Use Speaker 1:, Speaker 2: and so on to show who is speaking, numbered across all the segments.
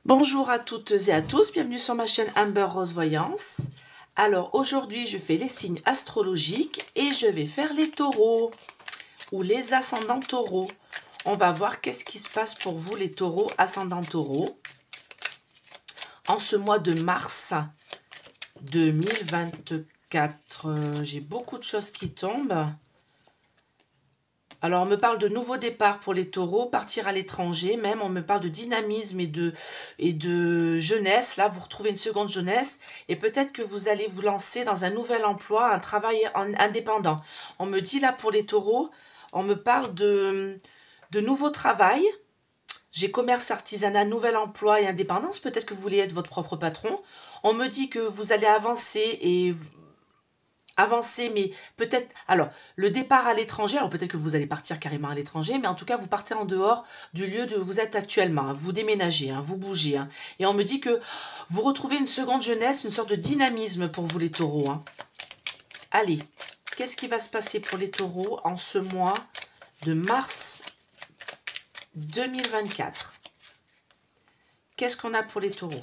Speaker 1: Bonjour à toutes et à tous, bienvenue sur ma chaîne Amber Rose Voyance. Alors aujourd'hui je fais les signes astrologiques et je vais faire les taureaux ou les ascendants taureaux. On va voir qu'est-ce qui se passe pour vous les taureaux ascendants taureaux en ce mois de mars 2024. J'ai beaucoup de choses qui tombent. Alors, on me parle de nouveaux départs pour les taureaux, partir à l'étranger, même on me parle de dynamisme et de jeunesse. Là, vous retrouvez une seconde jeunesse et peut-être que vous allez vous lancer dans un nouvel emploi, un travail indépendant. On me dit là pour les taureaux, on me parle de nouveau travail. J'ai commerce, artisanat, nouvel emploi et indépendance. Peut-être que vous voulez être votre propre patron. On me dit que vous allez avancer, mais peut-être, alors, le départ à l'étranger, alors peut-être que vous allez partir carrément à l'étranger, mais en tout cas, vous partez en dehors du lieu où vous êtes actuellement, hein, vous déménagez, hein, vous bougez, hein, et on me dit que vous retrouvez une seconde jeunesse, une sorte de dynamisme pour vous les taureaux, hein. Allez, qu'est-ce qui va se passer pour les taureaux en ce mois de mars 2024? Qu'est-ce qu'on a pour les taureaux?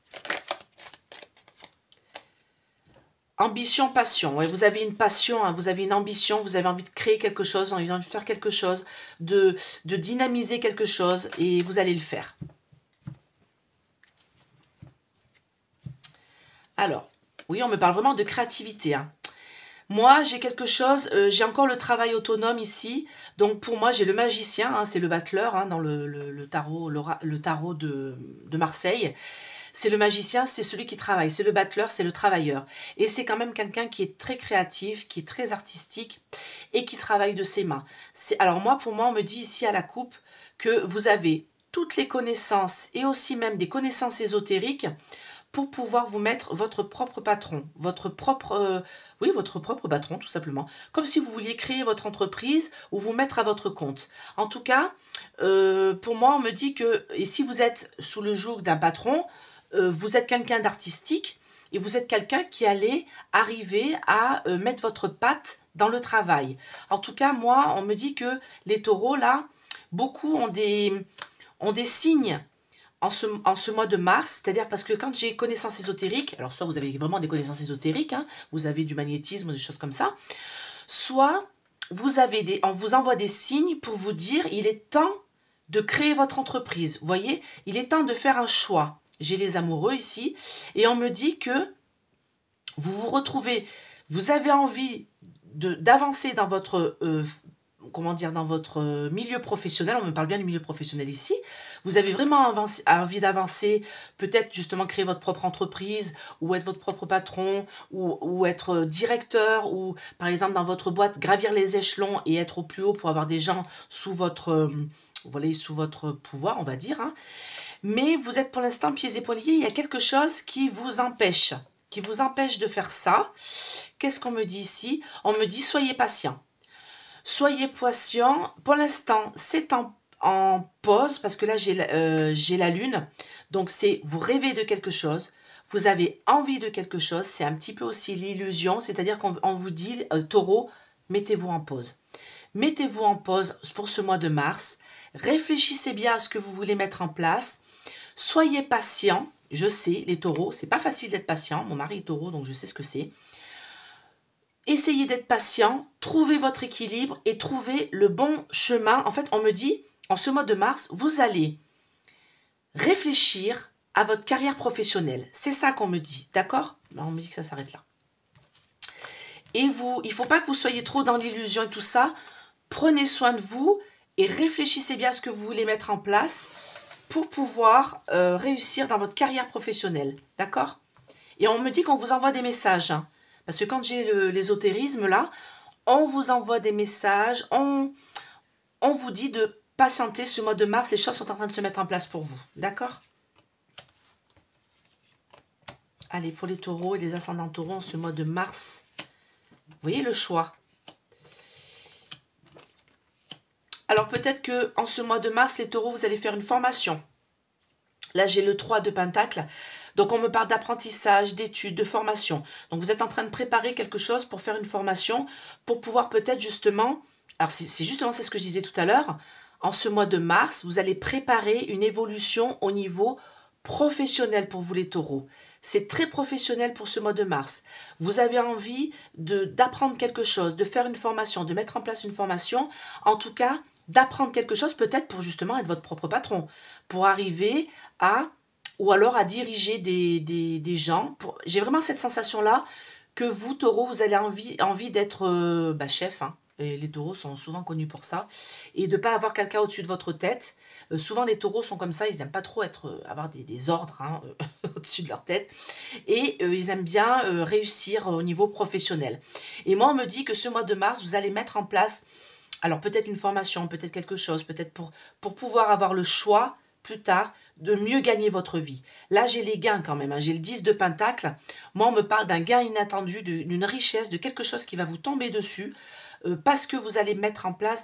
Speaker 1: Ambition, passion. Ouais, vous avez une passion, hein, vous avez une ambition, vous avez envie de créer quelque chose, envie de faire quelque chose, de dynamiser quelque chose, et vous allez le faire. Alors, oui, on me parle vraiment de créativité, hein. Moi, j'ai quelque chose, j'ai encore le travail autonome ici. Donc, pour moi, j'ai le magicien, hein, c'est le battleur hein, dans le tarot, le tarot de Marseille. C'est le magicien, c'est celui qui travaille. C'est le battleur, c'est le travailleur. Et c'est quand même quelqu'un qui est très créatif, qui est très artistique et qui travaille de ses mains. Alors moi, pour moi, on me dit ici à la coupe que vous avez toutes les connaissances et aussi même des connaissances ésotériques pour pouvoir vous mettre votre propre patron, votre propre patron tout simplement. Comme si vous vouliez créer votre entreprise ou vous mettre à votre compte. En tout cas, pour moi, on me dit que, et si vous êtes sous le joug d'un patron, vous êtes quelqu'un d'artistique et vous êtes quelqu'un qui allait arriver à mettre votre patte dans le travail. En tout cas, moi, on me dit que les taureaux, là, beaucoup ont des signes en ce mois de mars, c'est-à-dire parce que quand j'ai connaissances ésotériques, alors soit vous avez vraiment des connaissances ésotériques, hein, vous avez du magnétisme, des choses comme ça, soit on vous envoie des signes pour vous dire il est temps de créer votre entreprise. Vous voyez, il est temps de faire un choix. J'ai les amoureux ici et on me dit que vous vous retrouvez, vous avez envie d'avancer dans votre dans votre milieu professionnel. On me parle bien du milieu professionnel ici. Vous avez vraiment envie d'avancer, peut-être justement créer votre propre entreprise ou être votre propre patron ou être directeur ou par exemple dans votre boîte gravir les échelons et être au plus haut pour avoir des gens sous votre sous votre pouvoir, on va dire, hein. Mais vous êtes pour l'instant pieds et poings liés, il y a quelque chose qui vous empêche de faire ça. Qu'est-ce qu'on me dit ici? On me dit soyez patient. Soyez patient. Pour l'instant, c'est en pause parce que là, j'ai la lune. Donc, c'est vous rêvez de quelque chose. Vous avez envie de quelque chose. C'est un petit peu aussi l'illusion. C'est-à-dire qu'on vous dit, taureau, mettez-vous en pause. Mettez-vous en pause pour ce mois de mars. Réfléchissez bien à ce que vous voulez mettre en place. Soyez patient. Je sais, les taureaux, c'est pas facile d'être patient. Mon mari est taureau, donc je sais ce que c'est. Essayez d'être patient, trouvez votre équilibre et trouvez le bon chemin. En fait, on me dit, en ce mois de mars, vous allez réfléchir à votre carrière professionnelle. C'est ça qu'on me dit, d'accord? On me dit que ça s'arrête là. Et il ne faut pas que vous soyez trop dans l'illusion et tout ça. Prenez soin de vous et réfléchissez bien à ce que vous voulez mettre en place pour pouvoir réussir dans votre carrière professionnelle, d'accord? Et on me dit qu'on vous envoie des messages, hein. Parce que quand j'ai l'ésotérisme, là, on vous envoie des messages, on vous dit de patienter ce mois de mars, les choses sont en train de se mettre en place pour vous. D'accord? Allez, pour les taureaux et les ascendants taureaux, en ce mois de mars, vous voyez le choix. Alors peut-être que en ce mois de mars, les taureaux, vous allez faire une formation. Là, j'ai le 3 de Pentacle. Donc, on me parle d'apprentissage, d'études, de formation. Donc, vous êtes en train de préparer quelque chose pour faire une formation, pour pouvoir peut-être justement... Alors, c'est justement c'est ce que je disais tout à l'heure. En ce mois de mars, vous allez préparer une évolution au niveau professionnel pour vous les taureaux. C'est très professionnel pour ce mois de mars. Vous avez envie d'apprendre quelque chose, de faire une formation, de mettre en place une formation. En tout cas, d'apprendre quelque chose peut-être pour justement être votre propre patron. Pour arriver à, ou alors à diriger des gens. J'ai vraiment cette sensation-là que vous, taureaux, vous avez envie d'être chef, hein. Et les taureaux sont souvent connus pour ça. Et de ne pas avoir quelqu'un au-dessus de votre tête. Souvent, les taureaux sont comme ça. Ils n'aiment pas trop avoir des ordres, hein, au-dessus de leur tête. Et ils aiment bien réussir au niveau professionnel. Et moi, on me dit que ce mois de mars, vous allez mettre en place, alors peut-être une formation, peut-être quelque chose, peut-être pour pouvoir avoir le choix plus tard de mieux gagner votre vie. Là, j'ai les gains quand même, hein. J'ai le 10 de Pentacle. Moi, on me parle d'un gain inattendu, d'une richesse, de quelque chose qui va vous tomber dessus, parce que vous allez mettre en place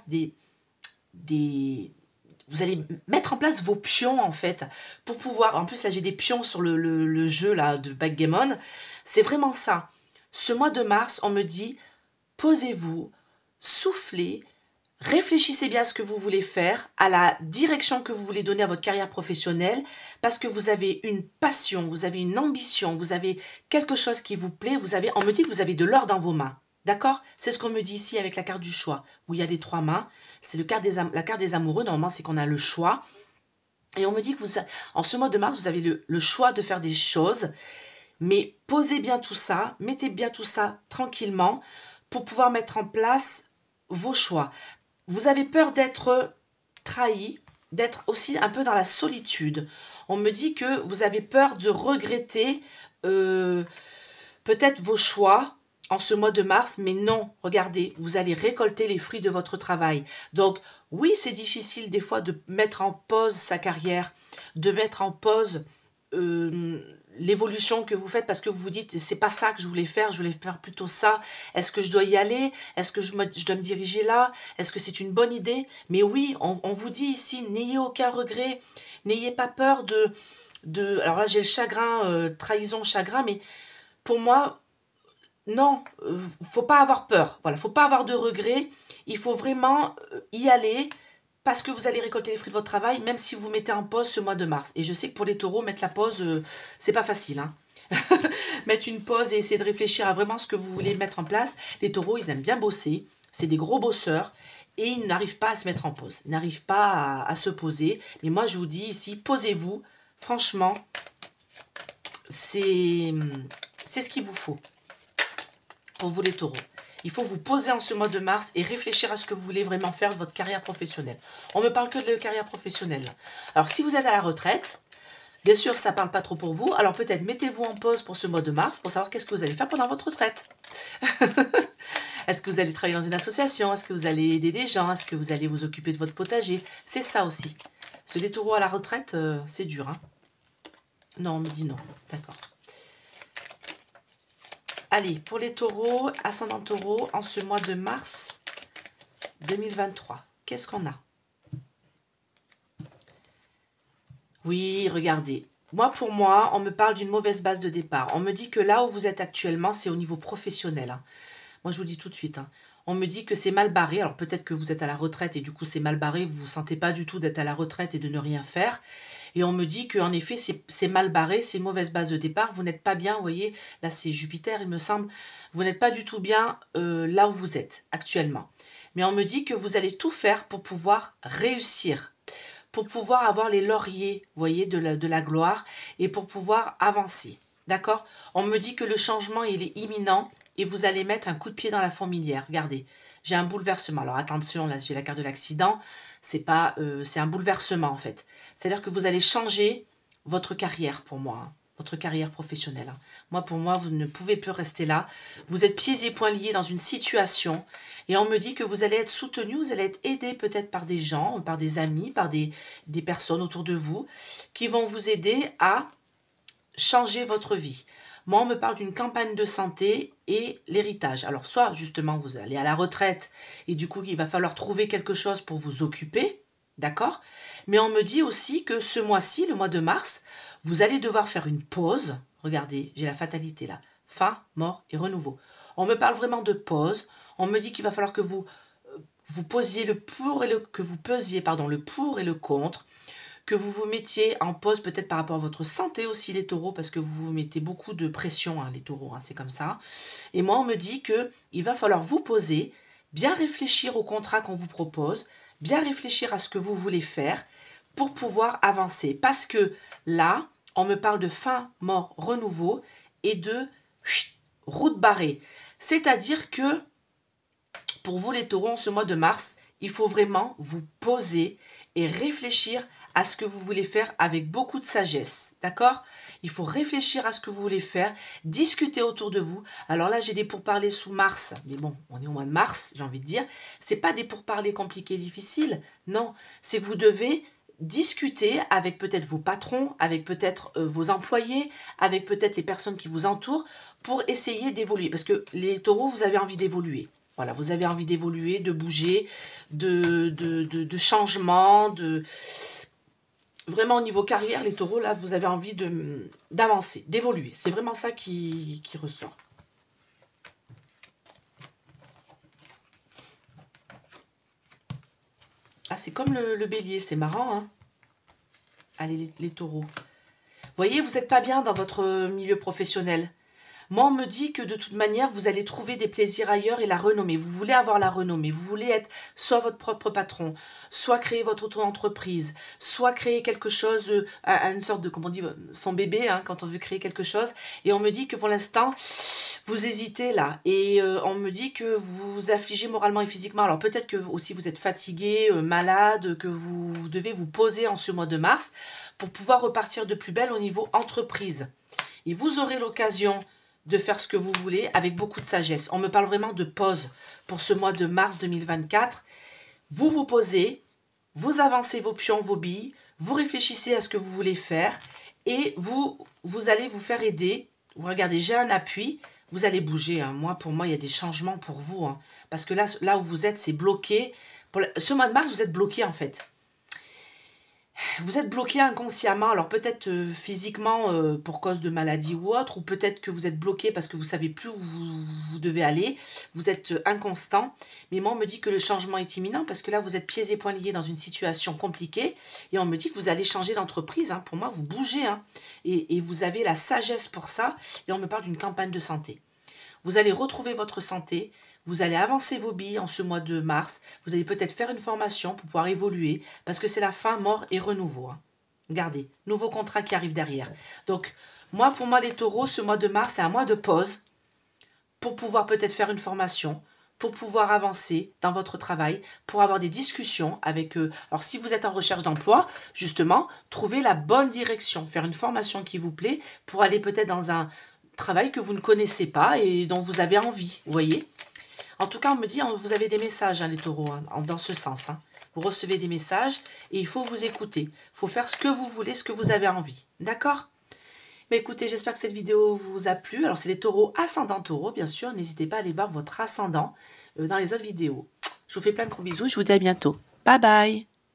Speaker 1: vous allez mettre en place vos pions, en fait, pour pouvoir... En plus, là, j'ai des pions sur le jeu là de backgammon. C'est vraiment ça. Ce mois de mars, on me dit, posez-vous, soufflez, réfléchissez bien à ce que vous voulez faire, à la direction que vous voulez donner à votre carrière professionnelle, parce que vous avez une passion, vous avez une ambition, vous avez quelque chose qui vous plaît, on me dit que vous avez de l'or dans vos mains. D'accord? C'est ce qu'on me dit ici avec la carte du choix, où il y a les 3 mains. C'est la carte des amoureux, normalement, c'est qu'on a le choix. Et on me dit que en ce mois de mars, vous avez le choix de faire des choses, mais posez bien tout ça, mettez bien tout ça tranquillement pour pouvoir mettre en place vos choix. Vous avez peur d'être trahi, d'être aussi un peu dans la solitude. On me dit que vous avez peur de regretter peut-être vos choix en ce mois de mars, mais non, regardez, vous allez récolter les fruits de votre travail. Donc, oui, c'est difficile des fois de mettre en pause sa carrière, de mettre en pause l'évolution que vous faites parce que vous vous dites, c'est pas ça que je voulais faire plutôt ça. Est-ce que je dois y aller? Est-ce que je dois me diriger là? Est-ce que c'est une bonne idée? Mais oui, on vous dit ici, n'ayez aucun regret, n'ayez pas peur alors là, j'ai le chagrin, trahison, chagrin, mais pour moi, non, faut pas avoir peur. Voilà, faut pas avoir de regrets. Il faut vraiment y aller parce que vous allez récolter les fruits de votre travail, même si vous mettez en pause ce mois de mars. Et je sais que pour les taureaux, mettre la pause, c'est pas facile, hein. Mettre une pause et essayer de réfléchir à vraiment ce que vous voulez mettre en place. Les taureaux, ils aiment bien bosser. C'est des gros bosseurs. Et ils n'arrivent pas à se mettre en pause. Ils n'arrivent pas à se poser. Mais moi, je vous dis ici, posez-vous. Franchement, c'est ce qu'il vous faut. Pour vous les taureaux. Il faut vous poser en ce mois de mars et réfléchir à ce que vous voulez vraiment faire de votre carrière professionnelle. On ne me parle que de carrière professionnelle. Alors, si vous êtes à la retraite, bien sûr, ça ne parle pas trop pour vous. Alors, peut-être mettez-vous en pause pour ce mois de mars pour savoir qu'est-ce que vous allez faire pendant votre retraite. Est-ce que vous allez travailler dans une association? Est-ce que vous allez aider des gens? Est-ce que vous allez vous occuper de votre potager? C'est ça aussi. Parce que les taureaux à la retraite, c'est dur, hein. Non, on me dit non. D'accord. Allez, pour les taureaux, ascendant taureau, en ce mois de mars 2023, qu'est-ce qu'on a? Oui, regardez. Pour moi, on me parle d'une mauvaise base de départ. On me dit que là où vous êtes actuellement, c'est au niveau professionnel, hein. Moi, je vous dis tout de suite, hein. On me dit que c'est mal barré. Alors, peut-être que vous êtes à la retraite et du coup, c'est mal barré. Vous ne vous sentez pas du tout d'être à la retraite et de ne rien faire. Et on me dit qu'en effet, c'est mal barré, c'est une mauvaise base de départ. Vous n'êtes pas bien, vous voyez, là, c'est Jupiter, il me semble. Vous n'êtes pas du tout bien là où vous êtes actuellement. Mais on me dit que vous allez tout faire pour pouvoir réussir, pour pouvoir avoir les lauriers, vous voyez, de la gloire et pour pouvoir avancer. D'accord? On me dit que le changement, il est imminent et vous allez mettre un coup de pied dans la fourmilière. Regardez, j'ai un bouleversement. Alors attention, là, j'ai la carte de l'accident. C'est pas, c'est un bouleversement, en fait. C'est-à-dire que vous allez changer votre carrière, pour moi, hein, votre carrière professionnelle, hein. Moi, pour moi, vous ne pouvez plus rester là. Vous êtes pieds et poings liés dans une situation et on me dit que vous allez être soutenu, vous allez être aidé peut-être par des gens, par des amis, par des personnes autour de vous qui vont vous aider à changer votre vie. Moi, on me parle d'une campagne de santé et l'héritage. Alors, soit, justement, vous allez à la retraite et du coup, il va falloir trouver quelque chose pour vous occuper, d'accord? Mais on me dit aussi que ce mois-ci, le mois de mars, vous allez devoir faire une pause. Regardez, j'ai la fatalité là. Fin, mort et renouveau. On me parle vraiment de pause. On me dit qu'il va falloir que vous posiez le pour et le contre, que vous vous mettiez en pause peut-être par rapport à votre santé aussi, les taureaux, parce que vous vous mettez beaucoup de pression, hein, les taureaux, hein, c'est comme ça. Et moi, on me dit qu'il va falloir vous poser, bien réfléchir au contrat qu'on vous propose, bien réfléchir à ce que vous voulez faire pour pouvoir avancer. Parce que là, on me parle de fin, mort, renouveau et de route barrée. C'est-à-dire que pour vous les taureaux, en ce mois de mars, il faut vraiment vous poser et réfléchir à ce que vous voulez faire avec beaucoup de sagesse, d'accord? Il faut réfléchir à ce que vous voulez faire, discuter autour de vous. Alors là, j'ai des pourparlers sous mars, mais bon, on est au mois de mars, j'ai envie de dire. C'est pas des pourparlers compliqués, difficiles, non. C'est que vous devez discuter avec peut-être vos patrons, avec peut-être vos employés, avec peut-être les personnes qui vous entourent pour essayer d'évoluer. Parce que les taureaux, vous avez envie d'évoluer. Voilà, vous avez envie d'évoluer, de bouger, de changement, Vraiment au niveau carrière, les taureaux, là, vous avez envie d'avancer, d'évoluer. C'est vraiment ça qui ressort. Ah, c'est comme le bélier, c'est marrant, hein? Allez, les taureaux. Vous voyez, vous n'êtes pas bien dans votre milieu professionnel. Moi, on me dit que de toute manière, vous allez trouver des plaisirs ailleurs et la renommée. Vous voulez avoir la renommée. Vous voulez être soit votre propre patron, soit créer votre auto-entreprise, soit créer quelque chose, une sorte de, comment on dit, son bébé, hein, quand on veut créer quelque chose. Et on me dit que pour l'instant, vous hésitez là. Et on me dit que vous vous affligez moralement et physiquement. Alors peut-être que aussi vous êtes fatigué, malade, que vous devez vous poser en ce mois de mars pour pouvoir repartir de plus belle au niveau entreprise. Et vous aurez l'occasion de faire ce que vous voulez avec beaucoup de sagesse. On me parle vraiment de pause pour ce mois de mars 2024. Vous vous posez, vous avancez vos pions, vos billes, vous réfléchissez à ce que vous voulez faire et vous allez vous faire aider. Vous regardez, j'ai un appui, vous allez bouger. Hein. Pour moi, il y a des changements pour vous. Hein. Parce que là où vous êtes, c'est bloqué. Ce mois de mars, vous êtes bloqué en fait. Vous êtes bloqué inconsciemment, alors peut-être physiquement pour cause de maladie ou autre, ou peut-être que vous êtes bloqué parce que vous ne savez plus où vous devez aller, vous êtes inconstant, mais moi on me dit que le changement est imminent parce que là vous êtes pieds et poings liés dans une situation compliquée et on me dit que vous allez changer d'entreprise, hein. Pour moi vous bougez hein, et vous avez la sagesse pour ça et on me parle d'une campagne de santé. Vous allez retrouver votre santé, vous allez avancer vos billes en ce mois de mars, vous allez peut-être faire une formation pour pouvoir évoluer, parce que c'est la fin, mort et renouveau. Hein. Regardez, nouveau contrat qui arrive derrière. Donc, pour moi, les taureaux, ce mois de mars, c'est un mois de pause pour pouvoir peut-être faire une formation, pour pouvoir avancer dans votre travail, pour avoir des discussions avec eux. Alors, si vous êtes en recherche d'emploi, justement, trouvez la bonne direction, faire une formation qui vous plaît pour aller peut-être dans un travail que vous ne connaissez pas et dont vous avez envie, vous voyez. En tout cas, on me dit, vous avez des messages, hein, les taureaux, hein, dans ce sens. Hein. Vous recevez des messages et il faut vous écouter. Il faut faire ce que vous voulez, ce que vous avez envie. D'accord? Mais écoutez, j'espère que cette vidéo vous a plu. Alors, c'est les taureaux ascendant taureau, bien sûr. N'hésitez pas à aller voir votre ascendant dans les autres vidéos. Je vous fais plein de gros bisous. Je vous dis à bientôt. Bye bye!